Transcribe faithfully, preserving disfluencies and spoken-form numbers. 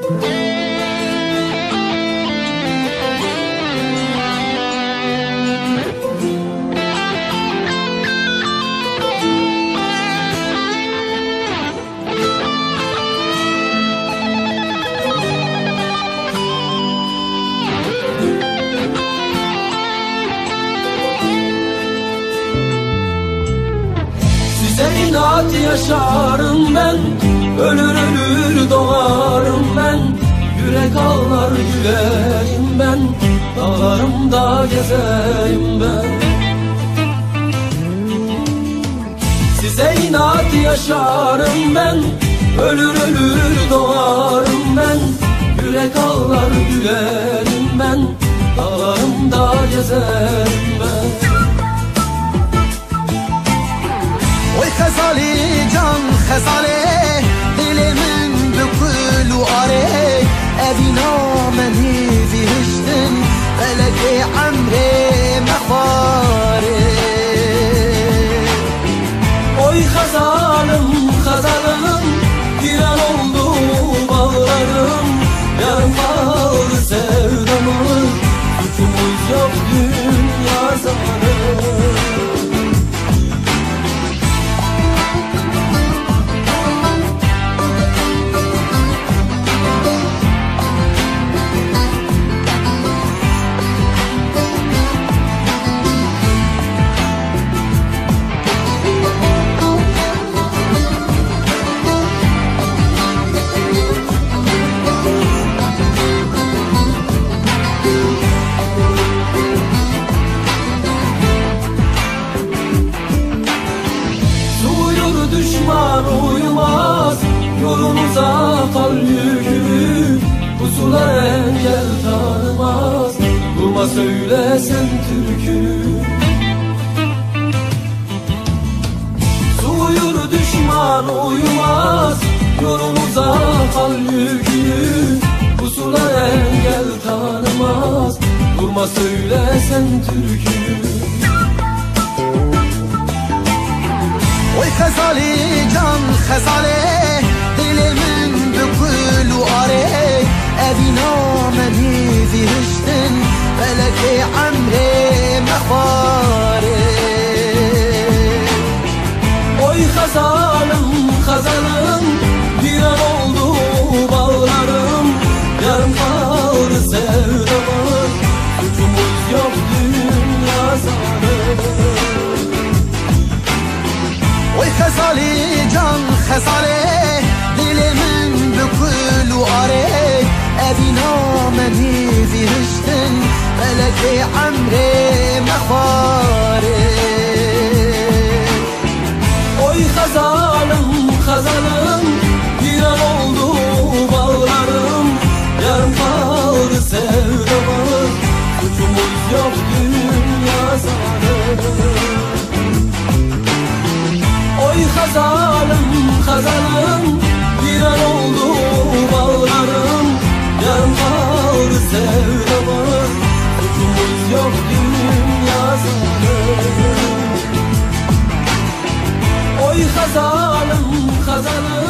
İnat yaşarım ben, ölür ölür doğarım ben. Yürek ağlar gülerim ben, dağlarımda gezerim ben. Size inat yaşarım ben, ölür ölür doğarım ben. Yürek ağlar gülerim ben, dağlarımda gezerim ben. Oy xezali can xezali dilimin bükül u are evina meni vihiştin feleki amre mehvare. Oy xezalım xezalım viran oldu bağlarım. Yarım kaldı sevdamı, suçumuz yok dünya zamanı. Düşman uyumaz, yolumuza kal yükü. Pusular engel tanımaz, durma söylesen türkü. Su uyur düşman uyumaz, yolumuza kal yükü. Pusular engel tanımaz, durma söylesen türkü. Oy xezali can xezali dilimin bükül u are evina meni vihiştin feleki amre mehvare. Oy xezalım xezalım viran oldu bağlarım. Yarım kaldı sevdamı, suçumuz yok dünya zamanı. Oy xezali can xezali dilimin bükül u are evina meni vihiştin feleki amre mehvare. Oy xezalım xezalım viran oldu bağlarım. Yarım kaldı sevdamı, suçumuz yok dünya zamanı. Oy xezalım xezalım viran oldu bağlarım. Yarım kaldı sevdamı, suçumuz yok dünya zamanı. Oy xezalım xezalım